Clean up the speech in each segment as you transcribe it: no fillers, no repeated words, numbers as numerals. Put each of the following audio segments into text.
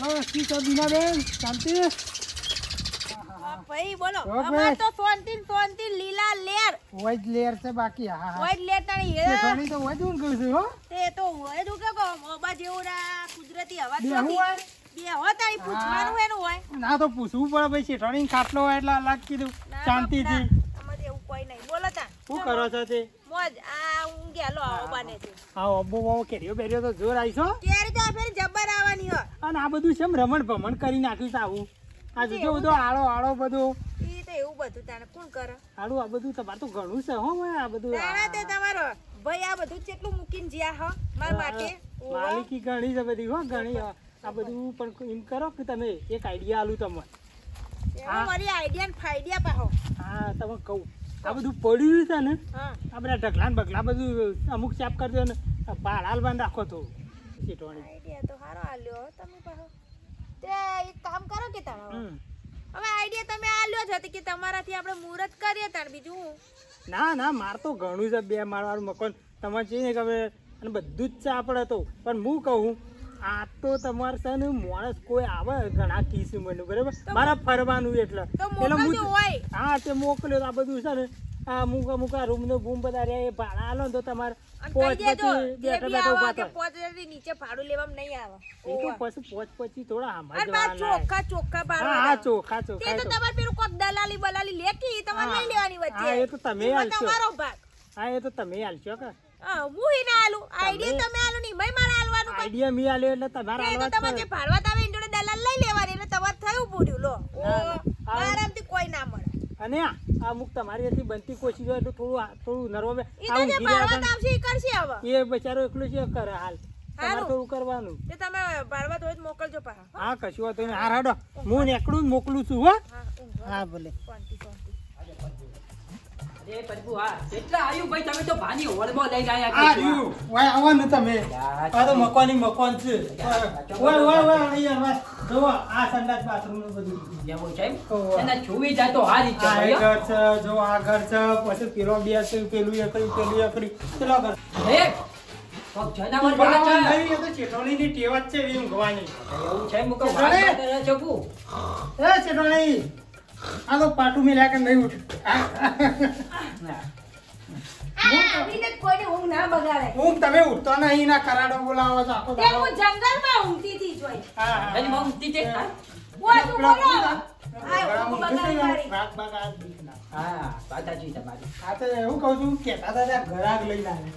કી તો બીનાબેન શાંતિ ભાઈ બોલો અમાર તો સોનતી લીલા લેર ઓય જ લેર છે બાકી હા હા ઓય લેર તાણી તે ઘણી તો ઓય જ કહું છું હો તે તો ઓય જો કે મોબા જેવું ના કુદરતી હવા બે હું હોય બે હો તાણી પૂછવાનું એનું હોય ના તો પૂછવું પડે ભાઈ શેઠાણી ખાટલો હોય એટલે અલગ કીધું શાંતિથી અમારે એવું કોઈ નહીં બોલો તા શું કરો છો તે મોજ આ હું ગેલો આવો બને છે હા અબ્બો બાવો કેરીઓ બેરીઓ તો જોર આવીશો કેરી તો ફેર જબર આવવાની હો અને આ બધું છે રમણ ભમણ કરી નાખ્યું છે આવું આ જો બધો આળો બધું ઈ તો એવું બધું તાને કોણ કરે આળું આ બધું તમારે તો ઘણું છે હો આ બધું તારા તે તમારો ભાઈ આ બધું કેટલું મૂકીને જ્યા હો માર માટે માલિકી ઘણી છે બધી હો ઘણી આ બધું પણ એમ કરો કે તમે એક આઈડિયા આલું તમને મારી આઈડિયા ને ફાઈડિયા પાહો હા તમે કહું આ બધું પડ્યું છે ને હા આ બધા ઢગલા ને બગલા બધું અમુક ચાપ કરી દો ને હાલ બાંધ રાખો તો શેઠવાણી આઈડિયા તો સારો આલ્યો તમે પાહો તે એક કામ કરો કે તારો હવે આઈડિયા તમે આલ્યો છે કે તમારાથી આપણે મુહૂર્ત કરીએ તાર બીજું ના માર તો ઘણું છે 2 માળવાળું મકાન તમારે છે કે અને બધું જ છે આપણે તો પણ હું કહું આ તો તમારે છે ને માણસ કોઈ આવે ઘણા કીસું મને બરાબર મારા ફરવાનું એટલે હા તે મોકલ્યો આ બધું છે ને આ અમુક રૂમ નો બૂમ બધા રે ભાડા આલો તો તમારે નીચે ભાડું લેવામાં નહીં આવે એ તો પછી થોડા ચોખ્ખા ચોખ્ખા તમારે પેલું કોક દલાલી બલાલી લે કે તમારે લઈ લેવાની વચ્ચે એ તો તમે તમારો ભાગ હા એ તો તમે આલશો કે હું હિને આલું આઈડિયા તમે આલું નહીં ભાઈ મારે આલવાનું આઈડિયા મી આલ્યો એટલે તમારે આલવાનું તો તમારે જે ભાડવા આવે એની જોડે દલાલ લઈ લેવાની એટલે તમારે થયું પૂડ્યું લો આરામથી કોઈ ના મળે અને આ અમુક તમારી હતી બનતી કોશિશ હોય એટલે થોડું નરવા એ બચારો એકલો છે કરે હાલ તમારે થોડું કરવાનું તે તમે ભાડવા તો મોકલજો પાછા હા કશું વાતો નહીં હાર હાડો હું એકલું મોકલું છું હો હા ભલે અરે પ્રભુ હા કેટલા આયુ ભાઈ તમે તો ભાની હોળમાં લઈ ગયા આ રહ્યું ઓય આવો ને તમે આ તો મકાન છે ઓય અહીંયા જો આ સંડાસ બાથરૂમ નું બધું જેવું છે એના જોવી જાય તો હારી છે આ ઘર છે જો આ ઘર છે પછી પેલો બે છે પેલું એકડી ચલો ઘર એ તો જનાવર બોલે છે નહીં એ તો ચેટોણી ની ટેવ જ છે એમ ગવાની એવું છે મુકો વાત કરે છે કુ એ ચેટોણી આ તો પાટું મિલા કે નહીં ઉઠ તમે ઉઠતો નહીં ના કરાડો બોલાવો છો આખો તે હું જંગલમાં ઊંઘતી હતી જોઈ હા એની માં ઊંઘતી છે ઓ તું બોલો આ હું બગાડી મારી રાત બાગ આ દીકના હા પાતાજી તમારી આ તો એવું કહું છું કે દાદા ઘરાક લઈ લાવે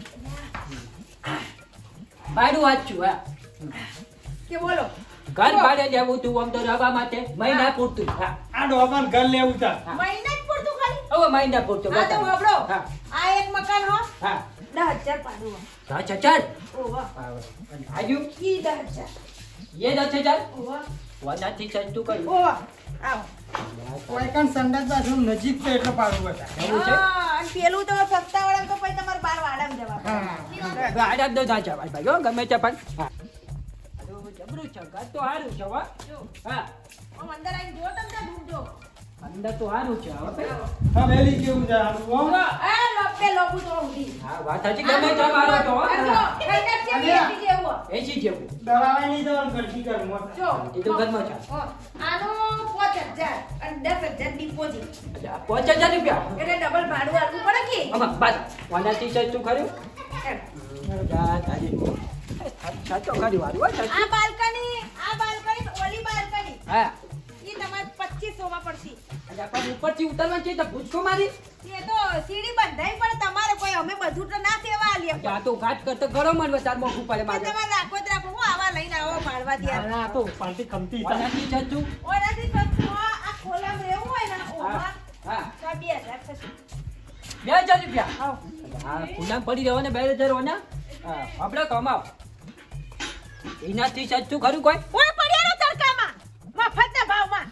બાડું વાંચું હા કે બોલો ઘર ભાડે લેવું તું આમ તો રહેવા માટે મહિના પૂરતું હા આ ડોબાન ઘર લેવું તા મહિના જ પૂરતું ખાલી હવે મહિના પૂરતું આ તો વાપરો હા આ એક મકાન હો હા 10000 પાડું હા ચચાર ઓ વાહ આજુ ઈ 10000 ये 10000 ઓ વાહ વાનાથી સસ્તું કર્યું ઓ વાહ આવો કોઈ કણ સંડાસ બાથરૂમ નજીક છે એટલે પાડું બતા એવું છે અને પેલું તો સસ્તા વાળા તો પછી તમારે 12 વાડામાં જવા હા આડા દો જા ભાઈ ભાઈ હો ગમે તે પણ હા જબરું છે ઘર તો હારું છે હો હા હું અંદર આવીને જો તમને ઢૂંઢજો અંદર તો હારું છે હવે હા વેલી કેવું છે આનું હો એ લપે લોબુ તો ઊંધી હા વાત સાચી ગમે તે મારો તો ખૈતર છે એસી જેવું એસી જેવું દવાઈ નહીં જવાનું ઘરથી ઘર મોટા જો એ તો ઘરમાં છે આનો 5000 અને 10000 ડિપોઝિટ અચ્છા 5000 રૂપિયા એટલે ડબલ ભાડું આપવું પડે કે આમાં બસ વાનાથી સસ્તું કર્યું જા તારી સાચો કરી વાળું હો સાચું આ બાલ્કની ઓલી બાલ્કની હા ઈ તમારે 2500 માં પડશે અચ્છા પણ ઉપરથી ઉતરવા છે તો ભૂસકો મારી એ તો સીડી બંધાઈ પણ તમારે કોઈ અમે બધું તો ના સેવા આલીએ આ તો ઘાટ કરતો ઘરો માં તાર મોખું પડે મારે તમારે રાખો જ રાખો હું આવા લઈને આવો ભાડવા ત્યાં આ તો પાલટી કમતી વાનાથી સસ્તું ઓરાથી સસ્તું આ ખોલામ રહેવું હોય ને ઓમાં હા તો 2000 થશે 2000 રૂપિયા હા ખુલ્લા પડી રહ્યો ને 2000 હોના હા આપણે કમાવ એનાથી સસ્તું ખરું કોઈ ઓય પડ્યા નો તડકામાં મફતના ભાવમાં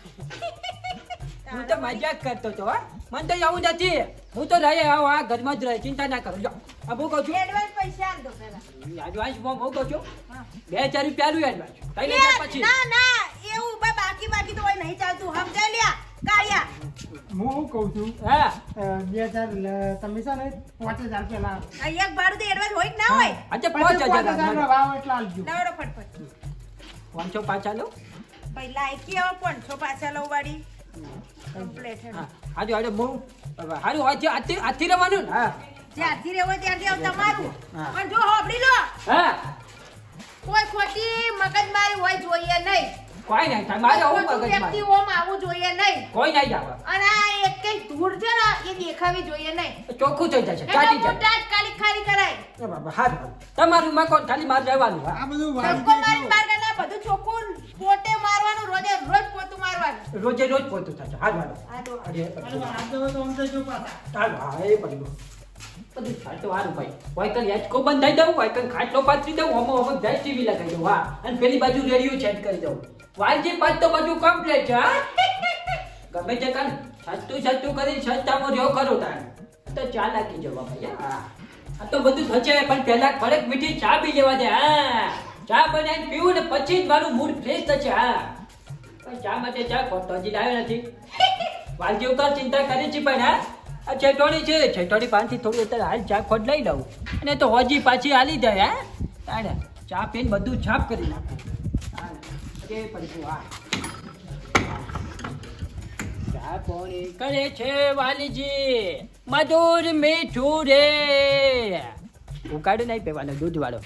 હું તો મજાક કરતો તો હા મને તો આવું નથી હું તો રહે આવો આ ઘરમાં જ રહે ચિંતા ના કરો જો આ બહુ કહું છું એડવાન્સ પૈસા આલ દો પહેલા એડવાન્સ બહુ કહું છું 2000 રૂપિયા નું એડવાન્સ 3000 પછી ના એવું બાકી તો હોય નહીં ચાલતું સમજાય લ્યા કાયા હું કહું છું હા 2000 તમે છે ને 5000 પેલા આ એક ભાડું તો એડવાન્સ હોય કે ના હોય અચ્છા 5000 ભાવ એટલા આલજો નવરો ફટફટ 505 આલો પહેલા આઈકી હવે 500 પાછા લઉં વાળી કમ્પ્લીટ હે હા હાજો હાજો બહુ હારું આથી રવાનું ને હા જ્યાંથી રહેવો ત્યાંથી આવ તમારું હા. પણ જો હોબડી લો હા કોઈ ખોટી મગજમારી હોય જોઈએ નહીં કોઈ નહીં થાય મારે આવું ખોટું મગજ વ્યક્તિ ઓમ આવું જોઈએ નહીં કોઈ નહીં જાવ અને આ એક કઈ ધૂળ છે ને એ દેખાવી જોઈએ નહીં ચોખ્ખું થઈ જશે એટલે ચાટી મોટા જ કાલી ખાલી કરાય જાય બાબા હારું તમારું મકોન ખાલી મારે રહેવાનું હા આ બધું ધક્કો મારી બાર ના બધું ચોખ્ખું પોતે મારવાનું રોજે રોજ પોતું મારવાનું રોજે રોજ પહોંચતું થશે હારું હારું આ તો અરે આ તો આમ તો જો પાછા હારું હા એ પડી બધું થાય તો હારું ભાઈ વાયકલ યાચકો બંધ થઈ દઉં વાયકલ ખાટલો પાથરી દઉં હમો જાય ટીવી લગાવી દઉં હા અને પેલી બાજુ રેડિયો સેટ કરી દઉં વાલજી પાછ તો બધું કમ્પ્લીટ છે હા ગમે તે કાન સસ્તું કરી સસ્તામાં રહ્યો ખરો તાણ તો ચા લાગી જવા ભાઈ હા આ તો બધું થશે પણ પહેલા કડક મીઠી ચા પી લેવા દે હા ચા બનાવીને પીવું ને પછી જ મારું મૂડ ફ્રેશ થશે હા પણ ચા માટે ચા ખોટો હજી લાવ્યો નથી વાલજી ઉપર ચિંતા કરી છે પણ હા આ છેટોડી છે છેટોડી પાસેથી થોડું અત્યારે હાલ ચા ખોટ લઈ લઉં અને તો હજી પાછી હાલી જાય હા તાણે ચા પીને બધું છાપ કરી નાખું અરે પણ હા ચા પોણી કરે છે વાલીજી મધુર મીઠું રે ઉકાળો નહીં પીવાનો દૂધ વાળો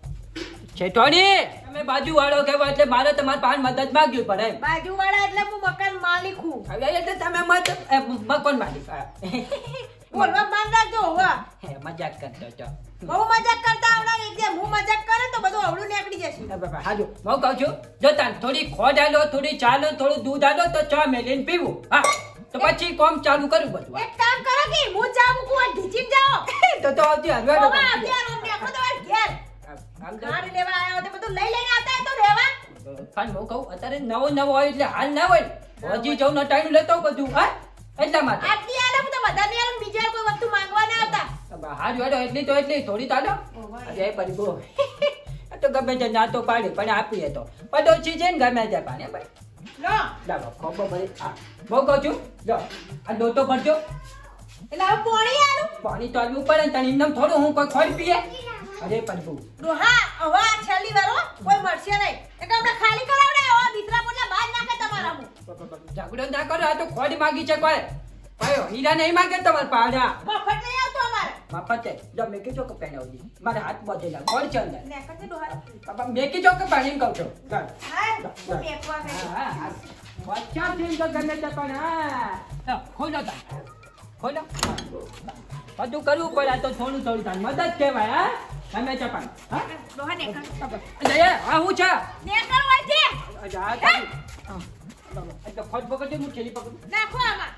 છેટોડી તમે બાજુ વાળો કહેવા એટલે મારે તમારી પાસે મદદ માંગવી પડે બાજુવાળા એટલે હું મકાન માલિક હું હવે એટલે તમે મકોન માલિક બોલવા માન રાખજો હોવા હે મજાક કરતો છો બહુ મજાક કરતા આવડા એક જે હું મજાક કરે તો બધું અવળું નીકળી જશે હાજો હું કહું છું જો તાન થોડી ખોડ આલો થોડી ચાલો થોડું દૂધ આલો તો ચા મેલીને પીવું હા તો પછી કોમ ચાલુ કરું બધું એક કામ કરો કે હું ચા મૂકું આ ઢીચીને જાઓ તો આવતી હરવા હોવા અત્યારે હું નીકળો તમારે ઘેર ગાડી લેવા આવ્યો તે બધું લઈ લઈને આવતા તો રહેવા પણ હું કહું અત્યારે નવો હોય એટલે હાલ ના હોય હજી જવું ન ટાઈમ લેતો બધું હા એટલા માટે આટલી આલે હું તો વધારે આલે બીજા કોઈ વસ્તુ માંગવા ના આવતા હારું હેડો એટલી તો એટલી થોડી તાલો અરે પરિબો તો ગમે તે ના તો પાડી પણ આપીએ તો પડોશી છે ને ગમે તે પાડે ભાઈ લો લાવો ખોબો ભરી હા બહુ કહું છું જો આ લોટો ભરજો એટલે હવે પોણી આલું પાણી તો આલવું પડે ને તને એમને થોડું હું કોઈ ખોડ પીએ અરે પરિબો ડોહા હવે આ છેલ્લી વાર હો, કોઈ મળશે નહીં એટલે આપણે ખાલી કરાવડે હવે બીતરા પોટલા બહાર નાખે તમારા હું ઝઘડો ના કરો આ તો ખોડ માગી છે કોઈ ભાઈ હીરા નહીં માગે તમારે પાડા મફત નહીં આવતો અમારે મફત છે જો મેકી ચોક પહેરાવજી મારે હાથ બધેલા ખોડ છે અંદર ને કતે ડોહા બાબા મેકી ચોક પહેરીને કહું છું ચાલ હા હું બેકવા ગઈ હા હા વચ્ચા થી તો ગમે તે પણ હા ખોલો તા ખોલો બધું કરવું પડે આ તો થોડું થોડું થાય મદદ કહેવાય હા ગમે તે પણ હા ડોહા ને કર અરે આ હું છે ને કર હોય છે અચ્છા આ તારી એટલે ખોટ પકડજો હું છેલી પકડું નાખો આમાં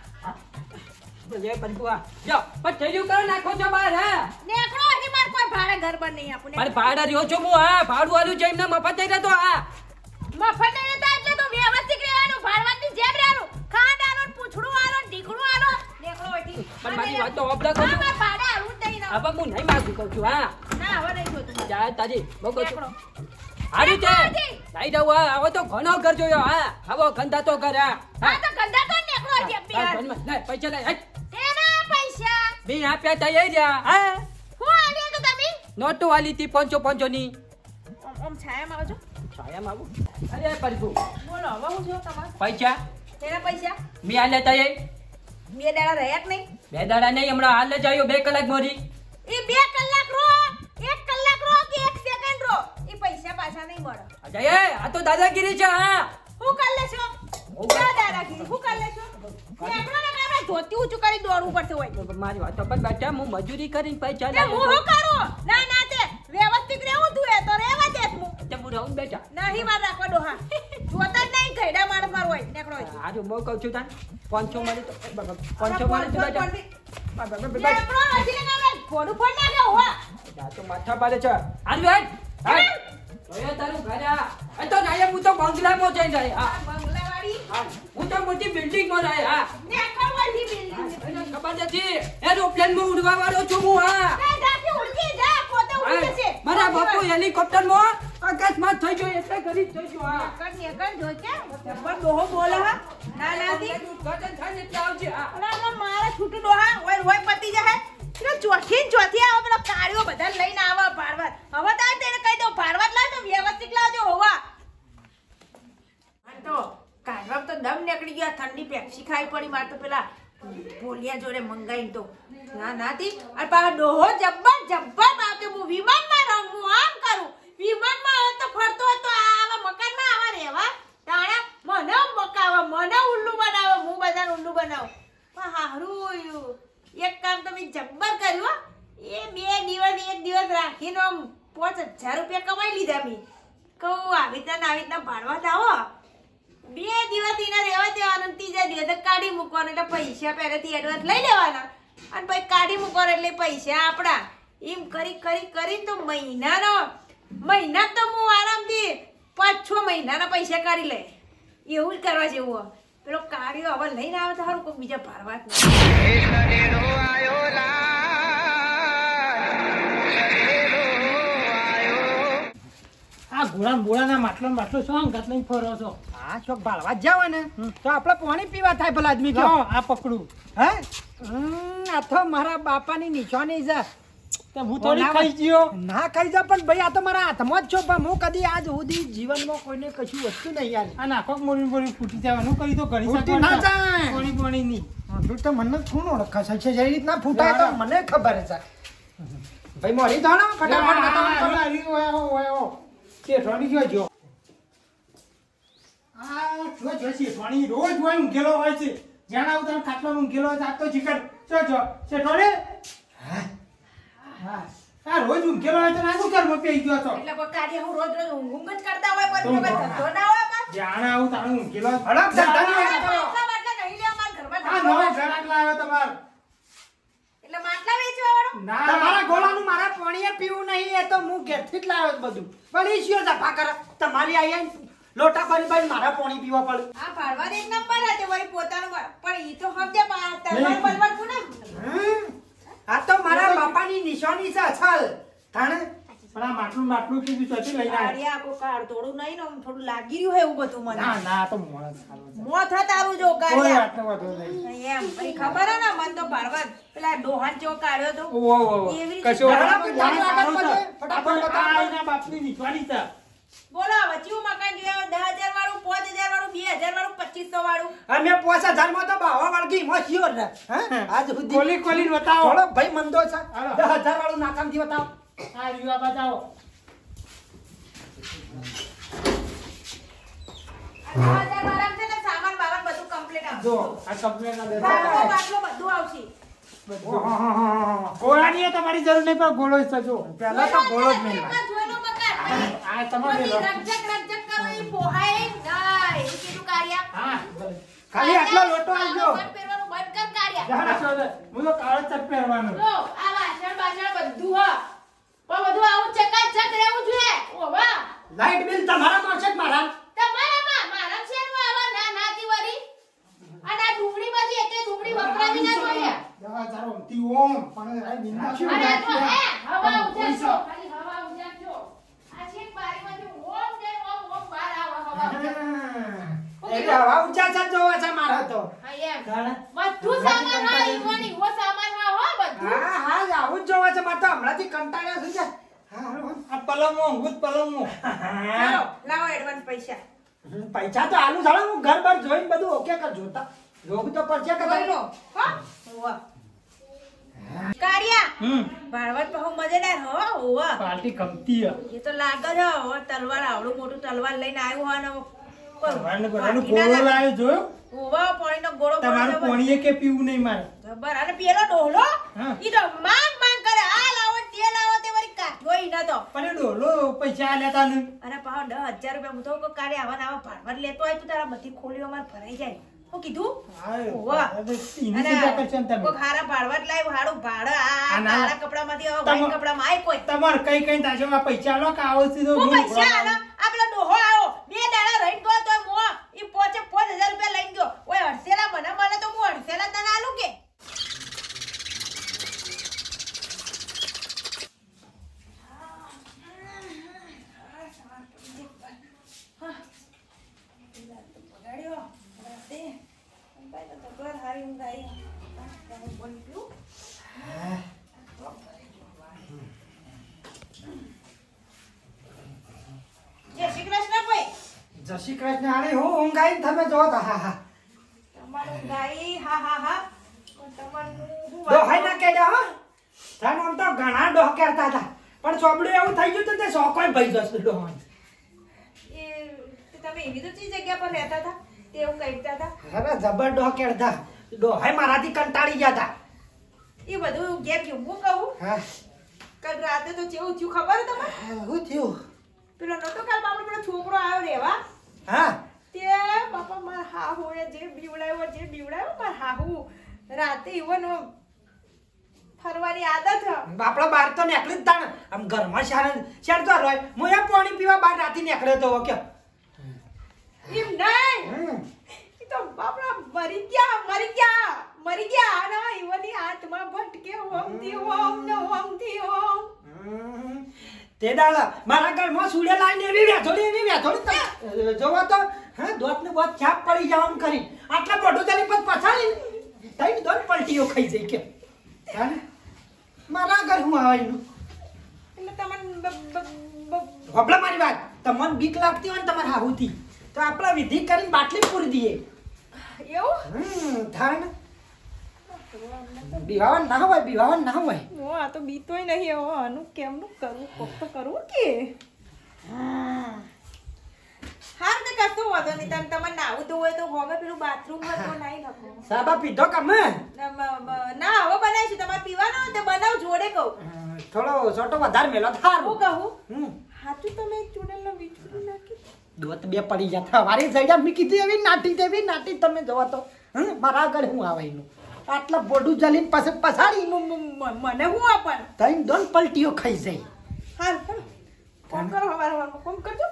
એ પંકુઆ જો પણ થેલ્યું કરો નાખો છો બહાર હા નેકળો હજી માર કોઈ ભાડે ઘર પર નહીં આપું મારે ભાડા રહ્યો છો હું હા ભાડું વાળું છે એમને મફત થઈ રહેતો હા મફત નહીં રહેતા એટલે તો વ્યવસ્થિત રહેવાનું ભાડવાની જેમ રહેવાનું ખાંડ આલો ને પૂછડું આલો ને ઢીકણું આલો નેકળો હોયથી પણ મારી વાત તો ઓબડા કરો માર ભાડે આલું જ નહીં ના હવે હું નહીં માગું કહું છું હા ના હવે નહીં જોતું જા તાજી બહુ કહું છું નેકળો હારી છે લઈ જાવ હા હવે તો ઘણો ઘર જોયો હા હવે ગંદા તો ઘર હા હા તો ગંદા તો નેકળો હજી બે લે પૈસા લે તેના પૈસા બે આપ્યા તા એ રહ્યા હા હું આલ્યો તો તમે નોટો વાલી તી 500 ની ઓમ છાયામાં આવજો છાયામાં આવું અરે પરભુ બોલો હવે હું જો તમારે પૈસા તેના પૈસા બે આલ્યા તા એ 2 દાડા રહ્યા કે નહીં 2 દાડા નહીં હમણાં હાલ જ આવ્યો 2 કલાક મોરી એ 2 કલાક રો 1 કલાક રો કે 1 સેકન્ડ રો એ પૈસા પાછા નહીં મળે અજય આ તો દાદાગીરી છે હા હું કર લેશો ક્યાં દાદાગીરી હું કર લેશો નેકળો ને આપણે ધોતી ઊંચું કરી દોડવું પડશે હોય મારી વાત પર બેઠા હું મજૂરી કરીને પૈસા તે હું શું કરું ના ના તે વ્યવસ્થિત રહેવું તું એ તો રહેવા દે હું તે હું રહું બેઠા નહીં માર રાખવા ડોહા જોતા જ નહીં ઘેડા માણસ માર હોય નેકળો હોય આજે હું કહું છું તાન 500 મળી તો 500 મળી તો બેઠા નેકળો હજી ને આપણે ઘોડું ફોડ નાખ્યો હો આ તો માથા પાડે છે આજ બેઠ હા તારું ઘર આ તો જાય હું તો બંગલામાં જઈ જાય હા બંગલાવાડી હા હું તો મોટી બિલ્ડિંગમાં રહે હા નેકળો વાળી બિલ્ડિંગ એને ખબર નથી એરોપ્લેનમાં ઉડવા વાળો છું હું હા એ જાતી ઉડકી જા પોતે ઉડી જશે મારા બાપુ હેલિકોપ્ટરમાં અકસ્માત થઈ ગયો એટલે ગરીબ થઈ ગયો હા નેકળ જો કે પણ ડોહો બોલે હા ના નાથી ગટન થાય એટલે આવજે હા ના મારા છૂટું ડોહા હોય પતી જાય એટલે ચોથી આવો પેલો કાળીઓ બધા લઈને આવા ભાડવત હવે તાર તેને કહી દઉં ભાડવત લાવ તો વ્યવસ્થિત લાવજો હોવા તો માર તો પેલા ભોલિયા જોડે મંગાઈ તો ના નાથી અને પાછો ડોહો જબ્બર જબ્બર બાપે હું વિમાનમાં રહું હું આમ કરું વિમાનમાં હવે તો ફરતો હતો આવા મકાનમાં આવા રહેવા તાણા મને મકાવા મને ઉલ્લુ બનાવો હું બધાને ઉલ્લુ બનાવું પણ હારું એક કામ તમે જબ્બર કર્યું એ 2 દિવસ 1 દિવસ રાખીને આમ 5000 રૂપિયા કમાઈ લીધા મેં કહું આવી રીતના ભાડવા આવો 2 દિવસ એના રહેવા દેવાના ત્રીજા દિવસે કાઢી મૂકવાનું એટલે પૈસા પહેલેથી એડવાન્સ લઈ લેવાના અને પછી કાઢી મૂકવાનું એટલે પૈસા આપણા એમ કરી તો મહિના તો હું આરામથી 5-6 મહિનાના પૈસા કાઢી લે એવું જ કરવા જેવું પેલો કાઢ્યો હવે લઈને આવે તો સારું કોઈ બીજા ભારવા જ આ ઘોડાના માટલો શું ગત લઈને ફરો છો? હા ચોક ભાળવા જ જાવ ને તો આપણે પાણી પીવા થાય ભલા આદમી જો આ પકડું હે આ તો મારા બાપાની નિશાની છે તો હું થોડી ખાઈ ગયો ના ખાઈ જા પણ ભાઈ આ તો મારા હાથમાં જ છો પણ હું કદી આજ સુધી જીવનમાં કોઈને કશું વસ્તુ નહીં યાર આ નાખો મોડી ફૂટી જવાનું કરી તો ઘણી ફૂટી ના જાય. પાણી નહીં તું તો મને શું ઓળખાશે છે જે રીતના ફૂટાય તો મને ખબર છે ભાઈ મોડી ધોણો ફટાફટ શેઠવાણી જોજો આ જો શેઠવાણી રોજ હોય ઊંઘેલો હોય છે જ્યાં આવું તમે ખાટલામાં ઊંઘેલો હોય તો જીકર જો શેઠવાણી હા આ રોજ ઊંઘેલો હોય તો ના શું કર મોપી ગયો છો એટલે કોઈ કાર્ય હું રોજ ઊંઘ જ કરતા હોય કોઈ ધંધો ના હોય માર જ્યાં આવું તારું ઊંઘેલો હડક ધંધાની વાત કરો. માટલા નહીં લેવા માર ઘરમાં આ નવો ઘરાક લાવ્યો તમાર એટલે માટલા વેચવા વાળો ના તમારા ગોળાનું મારા પાણીએ પીવું નહીં એ તો હું ઘેરથી જ લાવ્યો છું બધું પણ ઈ શિયો જફા કરે તમારી આઈ લોટા ભરી મારા પાણી પીવા પડે આ ભાડવા એક નંબર હતી વળી પોતાનું પણ ઈ તો સમજે તલવાર બલવાર કોને આ તો મારા બાપાની નિશાની છે અસલ તાણે પણ આ માટલું કીધું ચોથી લઈને આવ્યો કાળિયા કો કાળ તોડું નહીં ને આમ થોડું લાગી રહ્યું હે એવું બધું મને ના તો મોણસ ખાલો છે મોથ તારું જો કોઈ કાળિયા આટલો વધુ નહીં એમ પછી ખબર હે ને મન તો ભાડવા પેલા ડોહાન ચો કાઢ્યો તો ઓહો એવી રીતે કશો ફટાફટ આના બાપની નીચવાની છે બોલો વચ્ચું મકાન જોયા 10000 વાળું 5000 વાળું 2000 વાળું 2500 વાળું અમે 5000 માં તો બાવા વળગી માં શિયોર ને હે આજ સુધી ખોલી બતાવો થોડો ભાઈ મંદો છે હાલો. 10000 વાળું નાકામ થી બતાવો આ રીવા બતાવો આ 1000 વાળા છે ને સામાન બાવન બધું કમ્પ્લીટ આવશે જો આ કમ્પ્લેન ના દેતો બાટલો બધું આવશે ગોળાની એ તમારી જરૂર નહીં પણ ગોળો જ થજો પહેલા તો ગોળો જ નહીં આ જોયેલો મકાન આ તમારે બધી રકજક કરો ઈ પોહાય નહીં એ કીધું કાળિયા હા ખાલી આટલો લોટો આવજો કાળો પહેરવાનું બંધ કર કાળિયા જાણા છો હું તો કાળો ચટ પહેરવાનો જો આ વાસણ બાસણ બધું હ પણ બધું આવું ચકાચક રહેવું જોઈએ ઓવા લાઈટ બિલ તમારા માં છે કે મારા તમારામાં મારા શેરનું આવા ના નાતી વરી અને આ ડુંગળી બધી એકે ડુંગળી વપરાવી ના જોઈએ દવા તારો તી ઓમ પણ આ નિંદા શું અરે તો નાખી હે હવા ઉજાડજો ખાલી હવા ઉજાડજો આ છેક બારીમાંથી ઓમ દે ઓમ બહાર આવો હવા એટલે હવા ઊંચા છે જોવા છે મારા તો હા એમ કારણ બધું સામાન હા ઈવાની વો સામાન હા હો બધું હા આવું જ જોવા છે મારે તો હમણાંથી કંટાળ્યો છું છે આ પલંગો ઊંઘ પલંગો ચાલો લાવો એડવાન્સ પૈસા પૈસા તો આલુ સાળો હું ઘર બાર જોઈને બધું ઓકે કર જોતા લોગ તો પરચે કે બોલો હો ઓવા કારિયા ભાડવત બહુ મજેદાર હો ઓવા પાર્ટી કમતી હે એ તો લાગે છે હો તલવાર આવડું મોટું તલવાર લઈને આવ્યો હો ને ભગવાનને બધાનું ગોળો લાવ્યો જોયો ઓવા પાણીનો ગોળો તમારું પાણીએ કે પીવું નહીં મારે જબર અને પેલો ડોહલો હા. ઈ તો માંગ કરે આ લાવો ને તે લાવો તે વળી કાઢો ઈ નતો પણ એ ડોલો પૈસા લેતા નહીં અને પાછો 10000 રૂપિયા હું તો કહું કારે આવા ને આવા ભાડવત લેતો હોય તો તારા બધી ખોલીઓ માં ભરાઈ જાય હું કીધું ઓવા એની ચિંતા કરશો ને તમે કોઈ ખારા ભાડવત લાવ હાડું ભાડે આ ના, ના. કાળા કપડામાંથી હવે વ્હાઈટ કપડામાં આય કોઈ તમારે કઈ તાજો આ પૈસા લો કે આવો સીધો હું પૈસા આલો આ પેલો ડોહો આવ્યો 2 દાડા રહીને ગયો તો મો ઈ પોચે 5000 રૂપિયા લઈને ગયો ઓય હડસેલા મને મળે તો હું હડસેલા તને આલું કે જય શ્રી કૃષ્ણ ભાઈ જય શ્રી કૃષ્ણ આને હું ઊંઘ આઈને તમે જો તો હા હા તમારું ગાઈ ડોહાઈ ના કેડે હો તાન આમ તો ઘણા ડોહ કરતા હતા પણ ચોબડું એવું થઈ ગયું તો તે શોકોય ભઈ જશે ડોહાન એ તમે એવી તો ચી જગ્યા પર રહેતા હતા તે એવું કહેતા હતા અરે જબર ડોહ કરતા ડોહાઈ મારાથી કંટાળી ગયા હતા એ બધું ઘેર ગયું હું કહું હા કાલ રાતે તો કેવું થયું ખબર તમને શું થયું પેલો નતો કાલ બાપડો પેલો છોકરો આવ્યો રેવા હા તે બાપા મારા હાહુએ જે બીવડાવ્યો મારા હાહુ રાતે ઈવન ફરવાની આદત બાપડા બહાર તો નીકળી જ તાણ આમ ઘરમાં શેરતો રોય હું એ પાણી પીવા બહાર રાતી નીકળ્યો તો કે એમ નહીં ઈ તો બાપડા મરી ગયા અને ઈવની હાથમાં ભટકે ઓમથી ઓમ તે દાળ મારા ઘરમાં સુડે લાઈને એવી વેથોડી જોવો તો હા દોત ને બોત છાપ પડી જાવ આમ કરી આટલા મોટું તારી પર પછાડી તઈ દોત પલટીઓ ખાઈ જઈ કે હા મારા ઘર હું આવવાનું એટલે તમને હોબળા મારી વાત તમને બીક લાગતી હોય ને તમારા હાહુથી તો આપણે વિધિ કરીને બાટલી પૂરી દઈએ એવું થાણ બીવાવન ના હોય હું આ તો બીતોય નહીં હવે આનું કેમનું કરવું કોક તો કરવું કે હાર તો કશું વાંધો નહીં તમારે નાવું તો હોય તો હવે પેલું બાથરૂમ હોય તો નાઈ નાખો સાબા પીધો કમે ના હવે બનાવીશું તમારે પીવાનો હોય તો બનાવ જોડે કહું થોડો છોટો વધારે મેલો થાર હું કહું હમ હાચું તમે ચૂડેલનો વીછું નાખી દોત બે પડી જતા વારી જગ્યા મી કીધી એવી નાટી તમે જોવા તો મારા આગળ હું આવાનું આટલા બોડું જલીને પાસે પછાડી મને હું આપણ તઈ દોન પલટીઓ ખાઈ જાય હાલ કોમ કરો હવારમાં કોમ કરજો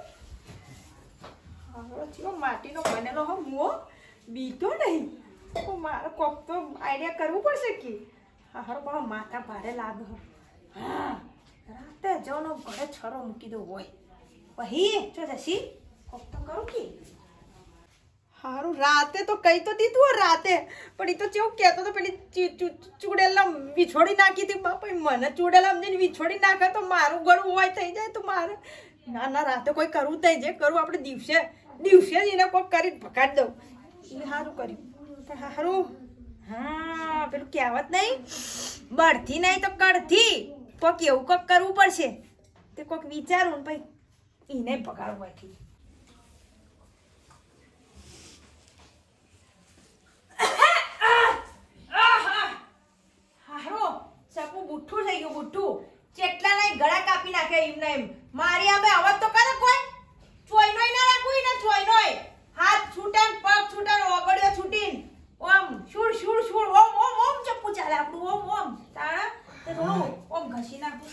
હવે ચીવો માટીનો બનેલો હો મુઓ બીતો નહીં મારે કોક તો આઈડિયા કરવું પડશે કે હારો બા માથા ભારે લાગે હા રાતે જવાનો ઘરે છરો મૂકી દો હોય વહી જો જશી કોક તો કરું કે હારું રાતે તો કઈ તો દીધું હો રાતે પણ એ તો કેવું કહેતો તો પેલી ચૂડેલા વિછોડી નાખી હતી બાપા મને ચૂડેલા સમજીને વિછોડી નાખે તો મારું ગળું હોય થઈ જાય તો મારે ના રાતે કોઈ કરવું થઈ જે કરવું આપણે દિવસે જ એને કોઈક કરી ભગાડી દઉં એ સારું કર્યું પણ સારું હા પેલું કહેવત નહીં બળથી નહીં તો કડથી કોઈક એવું કોઈક કરવું પડશે તે કોઈક વિચારું ને ભાઈ એને ભગાડવું હોયથી બુઠ્ઠું થઈ ગયું બુઠ્ઠું ચેટલા નહીં ગળા કાપી નાખે એમ મારી આમે અવાજ તો કરે કોઈ ચોઈનોય ના રાખું ને ચોઈનોય હાથ છૂટાન પગ છૂટાન ઓગળ્યો છૂટીન ઓમ શુડ શુડ શુડ ઓમ ઓમ ઓમ ચપ્પુ ચાલે આપણું ઓમ ઓમ તાણા તે થોડું ઓમ ઘસી નાખું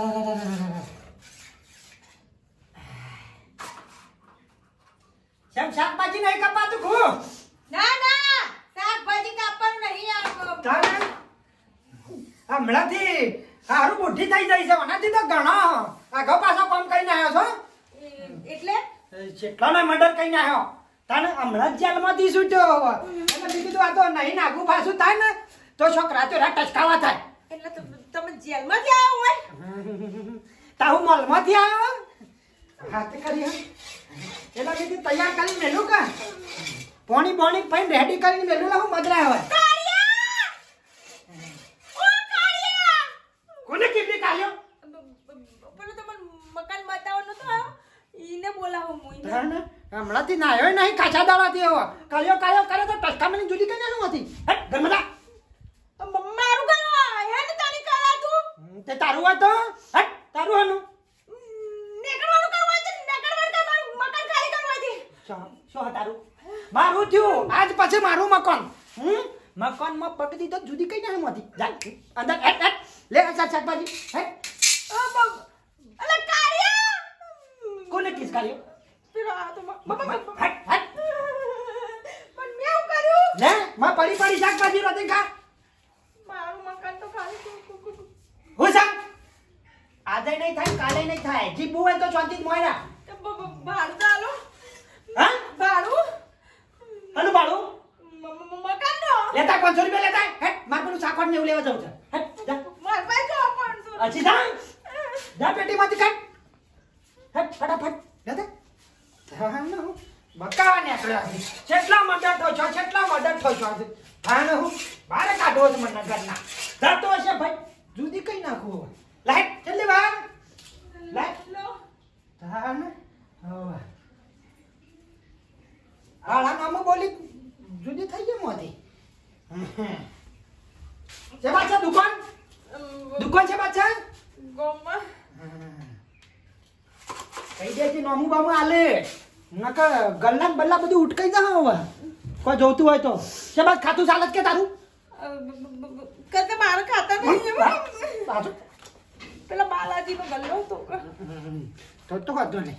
શાકભાજી નહીં કપાતું ખુ ના શાકભાજી કાપવાનું નહીં હમણાંથી સારું બુદ્ધિ થઈ જાય છે ઓનાથી તો ઘણો આગો પાછો કામ કરીને આવ્યો છો એટલે કેટલાનો મર્ડર કરીને આવ્યો તને હમણાં જ જેલમાંથી છૂટ્યો એટલે બીજું આ તો નહીં નાગું પાછું થાય ને તો છોકરા તો ટચકાવા થાય એટલે તમે જેલમાંથી આવ્યો હોય તાહુ મોલમાંથી આવ્યો હાથ કરી એટલે બીજું તૈયાર કરીને મેલું કા પોણી પૈન રેડી કરીને મેલું હું મદરા હોય કોને કેટલી કાલ્યો પેલો તમને મકાન બતાવવાનો તો ઈને બોલાવો હું ઈને હમણાંથી નાયો નહીં કાચા દાડાથી એવો કાલ્યો કરે તો ટચકામની જુદી કઈ નહીં હતી હટ ગરમડા મારું કરવા હે ને તારી કરા તું તે તારું હોય તો હટ તારું હનું નેકળવાનું કરવા છે નેકળવાનું કર મારું મકાન ખાલી કરવા છે શું તારું મારું થયું આજ પછી મારું મકાન મકાનમાં પગ દીધો જુદી કઈ નહીં હતી જા અંદર હટ લે શાકભાજી હટ અલે કારિયા કોને કિસ કર્યો પેલો આ તો હટ પણ મેં શું કર્યું લે માં પડી શાકભાજી રોતી ખા મારું મકાન તો ખાલી હું સામ આજે નહીં થાય કાલે નહીં થાય જીબુ હોય તો શાંતિ મોયરા ભાડું ચાલો હા ભાડું હનું ભાડું મકાન નો લેતા 500 રૂપિયા લેતા હેટ માર પેલું સાકવાડ ને એવું લેવા જાઉં છે હેટ જા માર પાસે જો 500 અછી જા પેટીમાંથી કાઢ હેટ ફટાફટ લેતા હા ન હું બકાવા નીકળ્યા છે કેટલા મર્ડર થયો છો આજે હા ન હું બારે કાઢવો છે મને ઘરના જાતો હશે ભાઈ જુદી કઈ નાખો લાઈટ જલ્દી વાર લાઈટ તાન હવે આળા નામ બોલી જુદી થઈ ગઈ મોતી છે બાચા દુકાન છે બાચા ગોમમાં કઈ દે કે નામું બામુ આલે નકર ગલ્લા બલ્લા બધું ઉટકાઈ જા હવે કોઈ જોતું હોય તો છે બાદ ખાતું ચાલત કે તારું કદે મારા ખાતા નહીં બાજુ પેલા બાલાજીનો ગલ્લો હતો તો વાંધો નહીં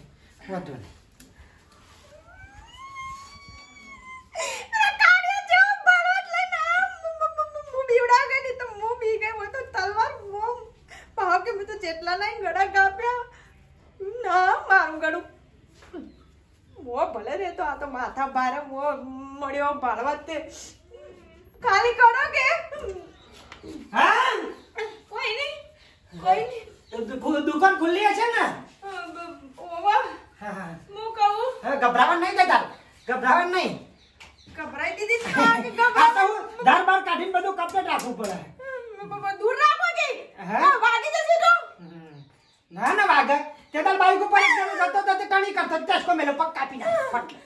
જેટલા લાઈન ગળા કાપ્યા ના મારું ગળું મો ભલે રે તો આ તો માથા ભારે મો મળ્યો ભાળવા તે ખાલી કરો કે હા કોઈ નહીં દુકાન ખુલ્લી હશે ને ઓવા હા હું કહું ગભરાવા નહીં દેતા ગભરાવા નહીં ગભરાઈ દીધી તો આ કે આ તો હું ધાર બાર કાઢીને બધું કમ્પ્લીટ રાખવું પડે દૂર રાખો કે હા? વાગી જશે તો ના વાગે તે તાર બાઈક ઉપર જતો ટણી કરતો ચસ્કો મેલો પગ કાપી નાખ ફટ